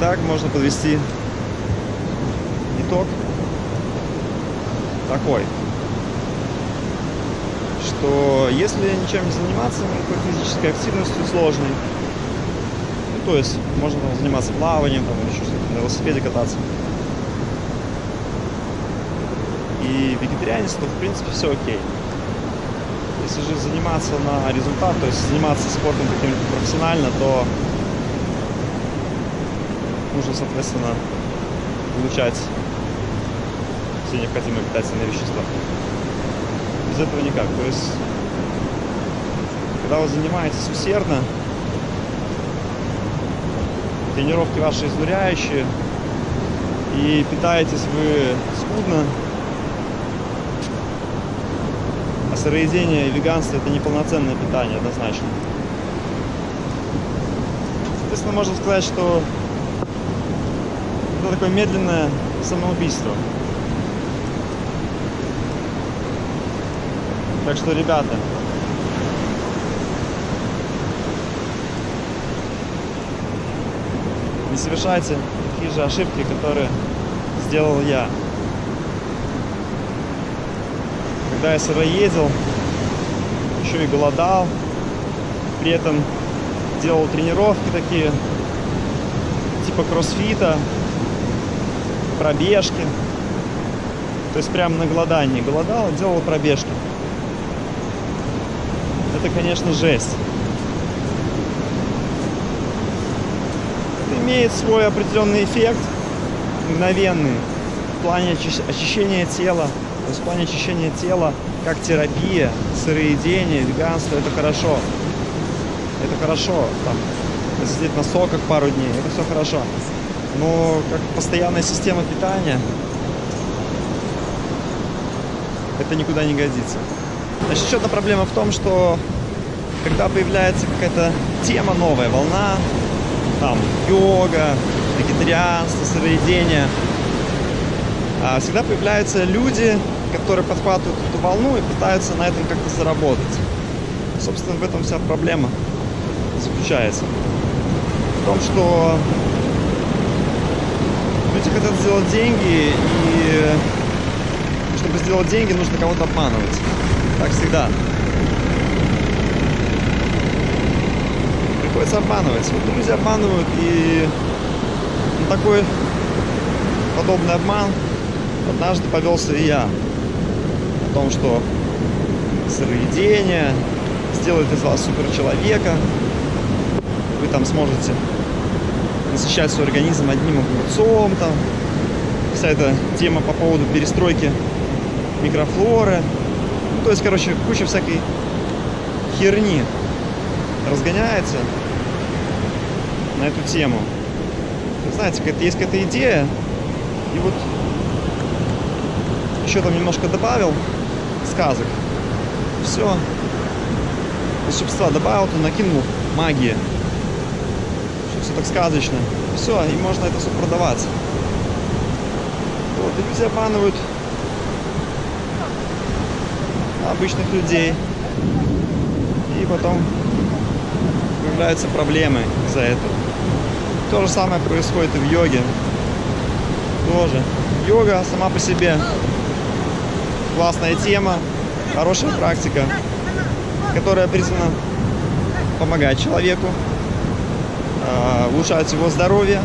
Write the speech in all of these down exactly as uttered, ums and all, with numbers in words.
Итак, можно подвести итог такой, что если ничем не заниматься, никакой физической активностью сложной, ну, то есть можно там заниматься плаванием, там, или еще что-то, на велосипеде кататься, и вегетарианец, то в принципе все окей. Если же заниматься на результат, то есть заниматься спортом каким-то профессионально, то нужно, соответственно, получать все необходимые питательные вещества. Без этого никак. То есть, когда вы занимаетесь усердно, тренировки ваши изнуряющие, и питаетесь вы скудно, а сыроедение и веганство — это неполноценное питание, однозначно. Соответственно, можно сказать, что это такое медленное самоубийство. Так что, ребята, не совершайте такие же ошибки, которые сделал я. Когда я сыроедил, еще и голодал, при этом делал тренировки такие, типа кроссфита, пробежки. То есть прямо на голодании голодал и делал пробежки. Это, конечно, жесть. Это имеет свой определенный эффект, мгновенный, в плане очищения тела. То есть в плане очищения тела, как терапия, сыроедение, веганство, это хорошо. Это хорошо. Там, сидеть на соках пару дней, это все хорошо. Но как постоянная система питания, это никуда не годится. Значит, еще одна проблема в том, что когда появляется какая-то тема новая, волна, там, йога, вегетарианство, сыроедение, всегда появляются люди, которые подхватывают эту волну и пытаются на этом как-то заработать. Собственно, в этом вся проблема заключается. В том, что люди хотят сделать деньги, и чтобы сделать деньги, нужно кого-то обманывать. Так всегда. Приходится обманывать. Вот люди обманывают, и на такой подобный обман однажды повелся и я. О том, что сыроедение сделает из вас суперчеловека. Вы там сможете насыщать свой организм одним огурцом. Там. Вся эта тема по поводу перестройки микрофлоры. Ну, то есть, короче, куча всякой херни разгоняется на эту тему. Вы знаете, есть какая-то идея, и вот еще там немножко добавил сказок. Все. Волшебства добавил, то накинул магии. Чтобы все так сказочно. Все, и можно это все продавать. Вот, и люди обманывают обычных людей. И потом появляются проблемы из-за этого. То же самое происходит и в йоге. Тоже. Йога сама по себе классная тема, хорошая практика, которая призвана помогать человеку, улучшать его здоровье.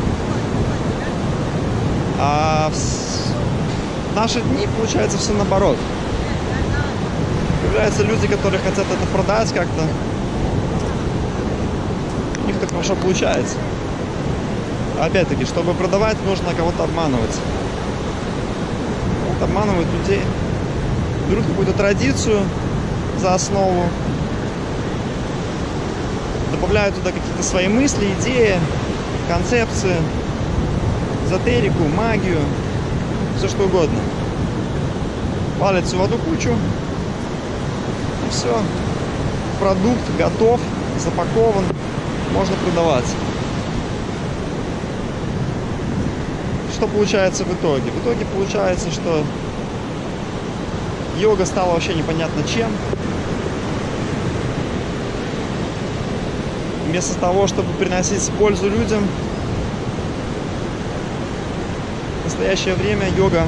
А в наши дни получается все наоборот. Появляются люди, которые хотят это продать как-то. У них так хорошо получается. Опять-таки, чтобы продавать, нужно кого-то обманывать. Вот обманывают людей. Берут какую-то традицию за основу, добавляют туда какие-то свои мысли, идеи, концепции, эзотерику, магию, все что угодно. Валят все в одну кучу. И все. Продукт готов, запакован, можно продавать. Что получается в итоге? В итоге получается, что йога стала вообще непонятно чем. Вместо того, чтобы приносить пользу людям, настоящее время йога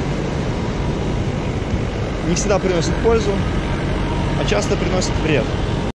не всегда приносит пользу, а часто приносит вред.